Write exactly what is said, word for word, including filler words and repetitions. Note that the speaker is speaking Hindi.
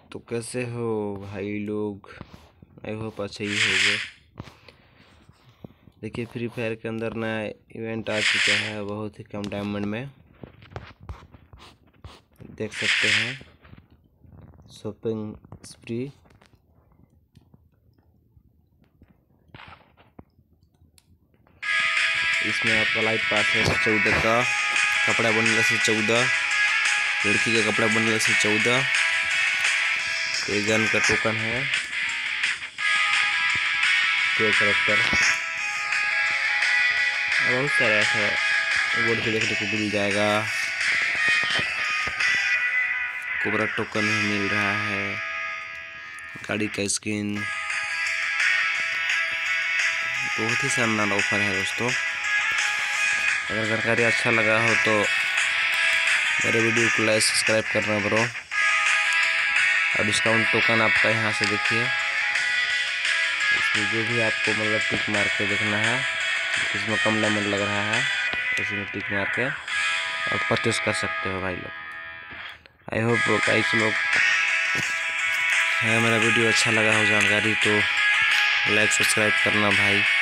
तो कैसे हो भाई लोग, आई होप अच्छे ही होंगे। देखिए फ्री फायर के अंदर नया इवेंट आ चुका है, बहुत ही कम डायमंड में देख सकते हैं। शॉपिंग स्प्री इसमें आपका लाइफ पास है चौदह का, कपड़ा बनने से चौदह, लड़की का कपड़ा बनने से चौदह, ये गन का टोकन है, कैरेक्टर बहुत सारा ऐसा बोर्ड पे देखने को मिल जाएगा। कोबरा टोकन भी मिल रहा है, गाड़ी का स्किन, बहुत ही शानदार ऑफर है दोस्तों। अगर जानकारी अच्छा लगा हो तो मेरे वीडियो को लाइक सब्सक्राइब करना ब्रो। और डिस्काउंट टोकन आपका यहाँ से देखिए, इसमें जो भी आपको मतलब टिक मार के देखना है, इसमें कम डायमंड लग रहा है, इसमें टिक मार के और परचेस कर सकते हो भाई लोग। आई होप गाइस लोग है मेरा वीडियो अच्छा लगा हो जानकारी तो लाइक सब्सक्राइब करना भाई।